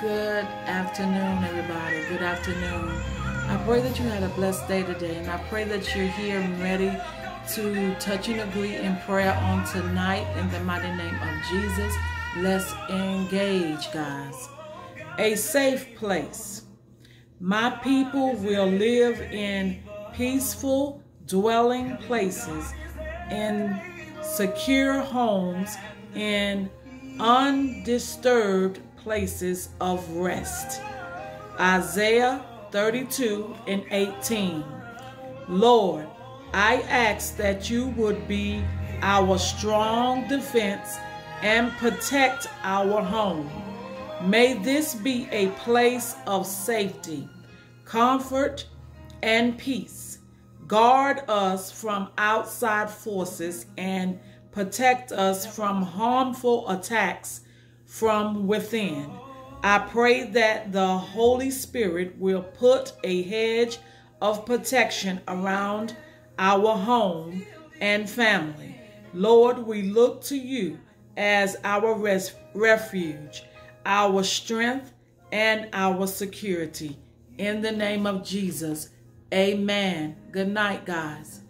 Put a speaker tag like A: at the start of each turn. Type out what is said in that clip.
A: Good afternoon, everybody. Good afternoon. I pray that you had a blessed day today, and I pray that you're here and ready to touch and agree in prayer on tonight in the mighty name of Jesus. Let's engage, guys. A safe place. My people will live in peaceful dwelling places, in secure homes, in undisturbed places of rest. Isaiah 32:18. Lord, I ask that you would be our strong defense and protect our home. May this be a place of safety, comfort, and peace. Guard us from outside forces and protect us from harmful attacks from within. I pray that the Holy Spirit will put a hedge of protection around our home and family. Lord, we look to you as our refuge, our strength, and our security. In the name of Jesus, amen. Good night, guys.